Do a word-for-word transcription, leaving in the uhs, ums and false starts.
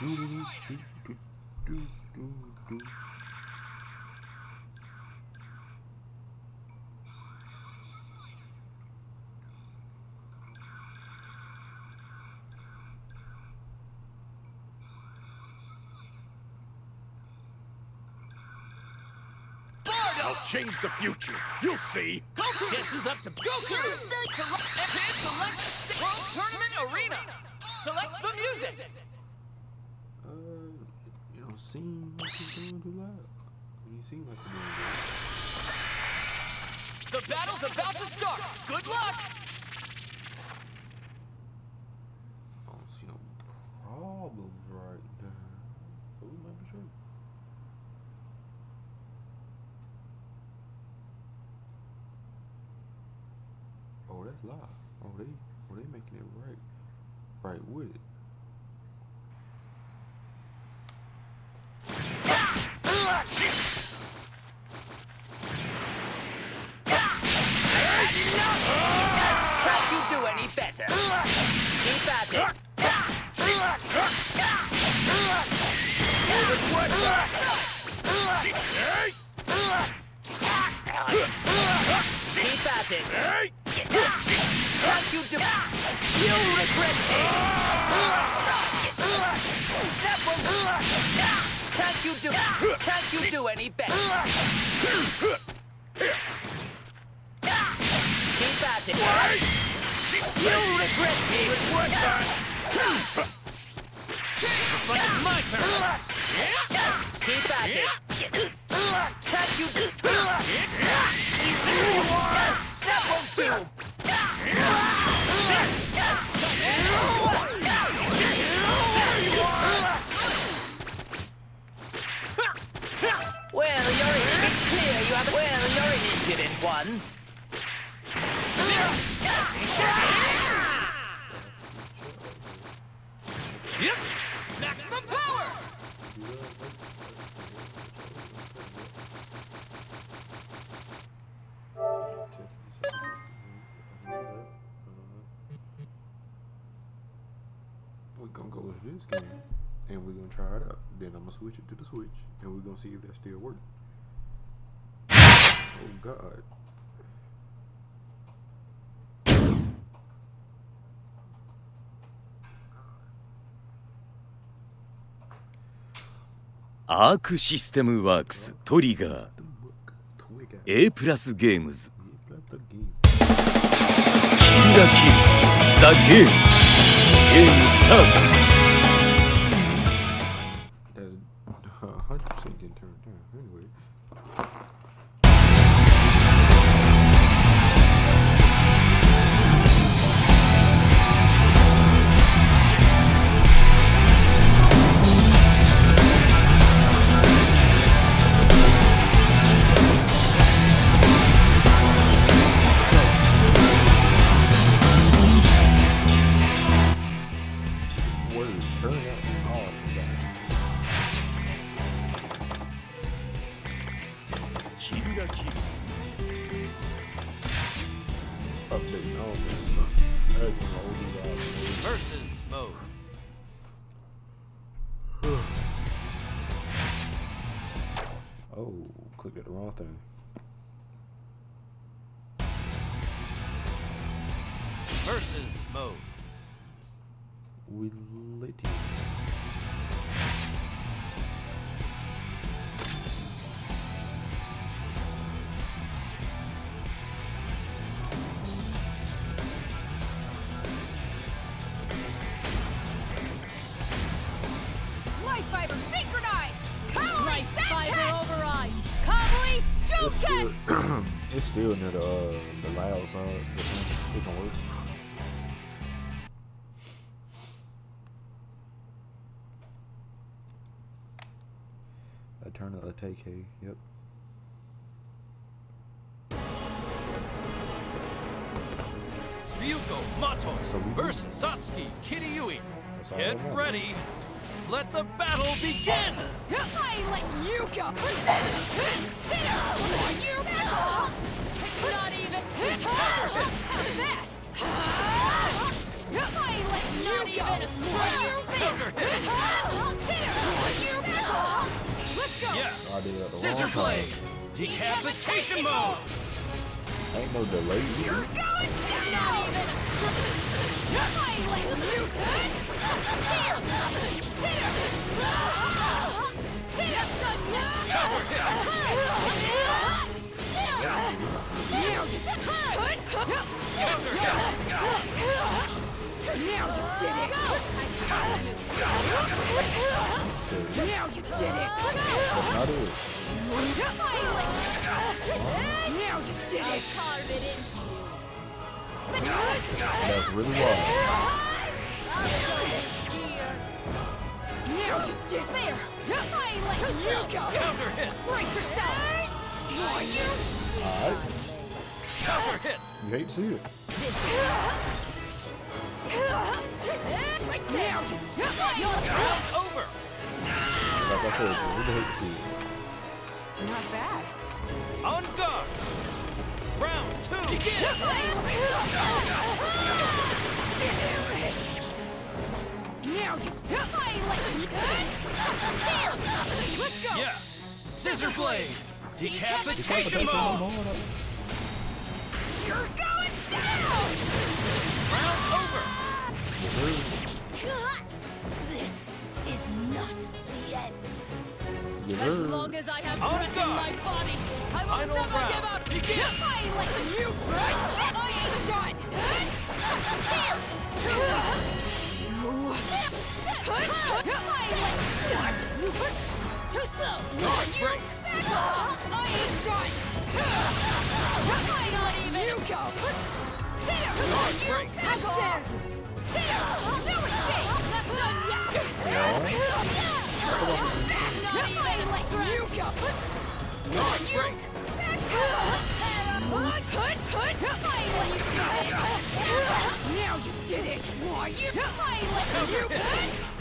I'll change the future. You'll see. Goku! Guess who's up to Goku! Select Kid, select World Tournament Arena. Select the music. Uh, you don't seem like you're doing too loud. You seem like you're doing good. The battle's about to start. Good luck. I don't see no problems right now. But we might be sure. Oh, that's live. Oh, they, oh, they making it right, right with it. Can't you do any better? Keep at it. Keep at it. Can't you do? You'll regret this. That won't. Can't you do? Can't you do any better? Keep at it. You'll regret this. Looks like it's my turn. Keep at it. Can't you do? That won't do. Well, you're in. It's clear you have. Well, you're an impudent one. Yep. Maximum power. We're gonna go to this game and we're gonna try it out. Then I'm gonna switch it to the Switch and we're gonna see if that still works. Oh God. Arc System Works トリガー A プラスゲームズ キルラキル ザ・ゲームゲームスタート That's one hundred percent getting turned down anyway. Versus mode. Oh, clicked at the wrong thing. Versus mode. We lit you. Life fiber synchronized! Kaori Life fiber Senkai! override! Kabui It's Juken! still, it's still near the uh, the loud side. It can work. Eternal Attack, yep. Ryuko Mato So we- versus Satsuki Kiriyui. That's all Get that matters. ready. Let the battle begin. I let you go! You It's not even. Have that! I let Not you even a go! scratch. Counter hit. I did it at the Scissor wrong time. blade. Decapitation mode. Ain't no delay. You're going down! Not even a I let you There! Here! Here! Counter Now you did it! Now you did it! That's not it. Now you did I'll it! carve it in. That's really wild. I'll go here. Now you did it! There! I let you go! Counter hit. Brace yourself! Are you? Alright. Counter hit. You hate to see it. Right now you did it! Round over. Like I said, you really hate to see it. Not bad. On guard. Round two. Begin. Now you I let you There! Let's go! Yeah. Scissor blade. Decapitation mode. You're going down! Round over. This is not the end. Yes, As sir. long as I have On breath in guard. my body, I will Final never round. give up. Begin. I let you right I ain't done! There! I let what? Too slow! Guard you break. I ain't done! I not even you go! There! Guard You break. back off! There! No escape! Not done yet! Not even let you go! Guard You break. back off! Put, put, put! I let you go! Now you did it! Why you? I let you Counter hit.